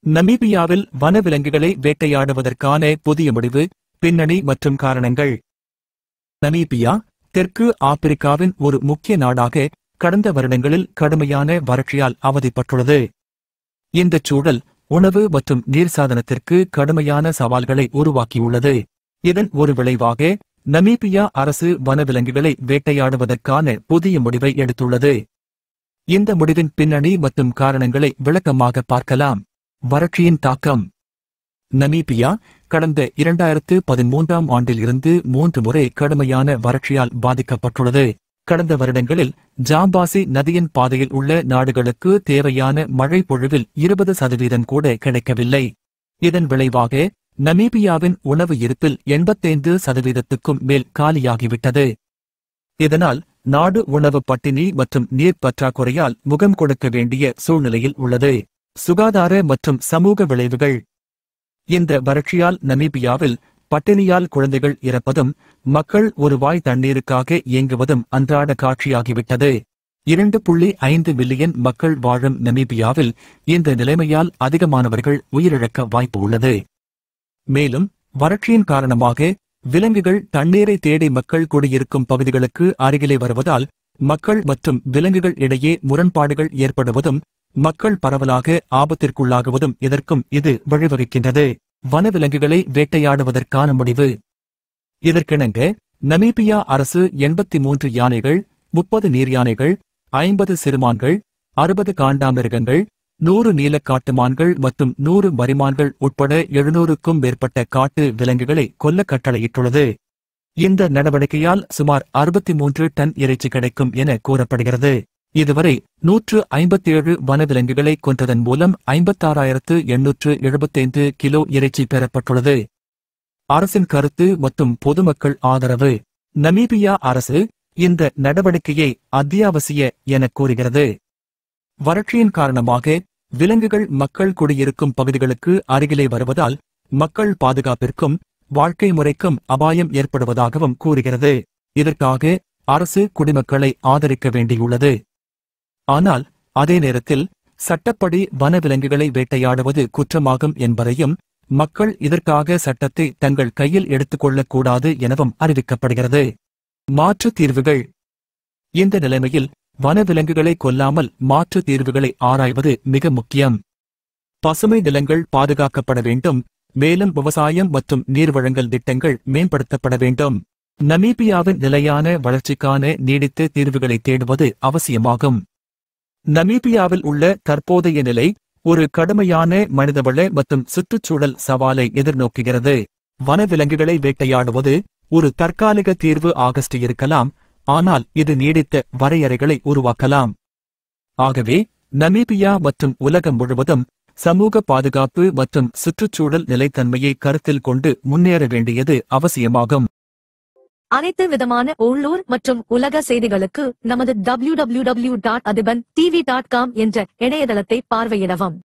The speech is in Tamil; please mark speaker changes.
Speaker 1: நமீபியாவில் வனவிலங்குகளை வேட்டையாடுவதற்கான புதிய முடிவு, பின்னணி மற்றும் காரணங்கள். நமீபியா, தெற்கு ஆப்பிரிக்காவின் ஒரு முக்கிய நாடாக கடந்த வருடங்களில் கடுமையான வறட்சியால் அவதிப்பட்டுள்ளது. இந்தச் சூழல் உணவு மற்றும் நீர் சாதனத்திற்கு கடுமையான சவால்களை உருவாக்கியுள்ளது. இதன் ஒரு விளைவாக நமீபியா அரசு வனவிலங்குகளை வேட்டையாடுவதற்கான புதிய முடிவை எடுத்துள்ளது. இந்த முடிவின் பின்னணி மற்றும் காரணங்களை விளக்கமாக பார்க்கலாம். வறட்சியின் தாக்கம். நமீபியா கடந்த 2013ஆம் ஆண்டில் இருந்து 3 முறை கடுமையான வறட்சியால் பாதிக்கப்பட்டுள்ளது. கடந்த வருடங்களில் ஜாம்பாசி நதியின் பாதையில் உள்ள நாடுகளுக்கு தேவையான மழை பொழிவில் 20% கூட கிடைக்கவில்லை. இதன் விளைவாக நமீபியாவின் உணவு இருப்பில் 85%க்கும் மேல் காலியாகிவிட்டது. இதனால் நாடு உணவு பட்டினி மற்றும் நீர் பற்றாக்குறையால் முகம் கொடுக்க வேண்டிய சூழ்நிலையில் உள்ளது. சுகாதார மற்றும் சமூக விளைவுகள். இந்த வறட்சியால் நமீபியாவில் பட்டினியால் குழந்தைகள் இறப்பதும் மக்கள் ஒரு வாய் தண்ணீருக்காக இயங்குவதும் அன்றாட காட்சியாகிவிட்டது. 2.5 மில்லியன் மக்கள் வாழும் நமீபியாவில் இந்த நிலைமையால் அதிகமானவர்கள் உயிரிழக்க வாய்ப்பு உள்ளது. மேலும் வறட்சியின் காரணமாக விலங்குகள் தண்ணீரை தேடி மக்கள் குடியிருக்கும் பகுதிகளுக்கு அருகிலே வருவதால் மக்கள் மற்றும் விலங்குகள் இடையே முரண்பாடுகள் ஏற்படுவதும் மக்கள் பரவலாக ஆபத்திற்குள்ளாகுவதும் இதற்கும் இது வழிவகுக்கின்றது. வனவிலங்குகளை வேட்டையாடுவதற்கான முடிவு. இதற்கிணங்க நமீபியா அரசு 83 யானைகள், 30 நீர் யானைகள், 50 சிறுமான்கள், 60 காண்டாமிருகங்கள், 100 நீலக்காட்டு மான்கள் மற்றும் 100 மரிமான்கள் உட்பட 700க்கும் மேற்பட்ட காட்டு விலங்குகளை கொல்ல கட்டளையிட்டுள்ளது. இந்த நடவடிக்கையால் சுமார் 63 டன் இறைச்சி கிடைக்கும் என கூறப்படுகிறது. இதுவரை 157 வனவிலங்குகளை கொன்றதன் மூலம் 56,875 கிலோ இறைச்சி பெறப்பட்டுள்ளது. அரசின் கருத்து மற்றும் பொதுமக்கள் ஆதரவு. நமீபியா அரசு இந்த நடவடிக்கையை அத்தியாவசிய என கூறுகிறது. வறட்சியின் காரணமாக விலங்குகள் மக்கள் குடியிருக்கும் பகுதிகளுக்கு அருகிலே வருவதால் மக்கள் பாதுகாப்பிற்கும் வாழ்க்கை முறைக்கும் அபாயம் ஏற்படுவதாகவும் கூறுகிறது. இதற்காக அரசு குடிமக்களை ஆதரிக்க வேண்டியுள்ளது. ஆனால் அதே நேரத்தில் சட்டப்படி வனவிலங்குகளை வேட்டையாடுவது குற்றமாகும் என்பதையும் மக்கள் இதற்காக சட்டத்தை தங்கள் கையில் எடுத்துக்கொள்ளக் கூடாது எனவும் அறிவிக்கப்படுகிறது. மாற்று தீர்வுகள். இந்த நிலைமையில் வனவிலங்குகளை கொல்லாமல் மாற்று தீர்வுகளை ஆராய்வது மிக முக்கியம். பசுமை நிலங்கள் பாதுகாக்கப்பட வேண்டும். மேலும் விவசாயம் மற்றும் நீர்வழங்கல் திட்டங்கள் மேம்படுத்தப்பட வேண்டும். நமீபியாவின் நிலையான வளர்ச்சிக்கான நீடித்த தீர்வுகளை தேடுவது அவசியமாகும். நமீபியாவில் உள்ள தற்போதைய நிலை ஒரு கடுமையான மனிதவள மற்றும் சுற்றுச்சூழல் சவாலை எதிர்நோக்குகிறது. வனவிலங்குகளை வேட்டையாடுவது ஒரு தற்காலிக தீர்வு இருக்கலாம், ஆனால் இது நீடித்த வரையறைகளை உருவாக்கலாம். ஆகவே நமீபியா மற்றும் உலகம் முழுவதும் சமூக பாதுகாப்பு மற்றும் சுற்றுச்சூழல் நிலைத்தன்மையை கருத்தில் கொண்டு முன்னேற வேண்டியது அவசியமாகும்.
Speaker 2: அனைத்து விதமான உள்ளூர் மற்றும் உலக செய்திகளுக்கு நமது www.adibantv.com என்ற இணையதளத்தை பார்வையிடவும்.